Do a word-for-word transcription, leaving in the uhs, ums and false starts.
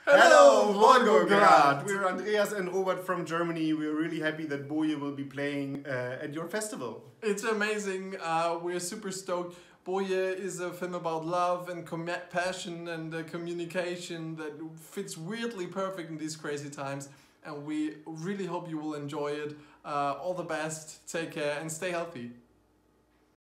Hello, Volgograd! We're Andreas and Robert from Germany. We're really happy that Boje will be playing uh, at your festival. It's amazing. Uh, we're super stoked. Boje is a film about love and passion and uh, communication that fits weirdly perfect in these crazy times. And we really hope you will enjoy it. Uh, all the best, take care and stay healthy.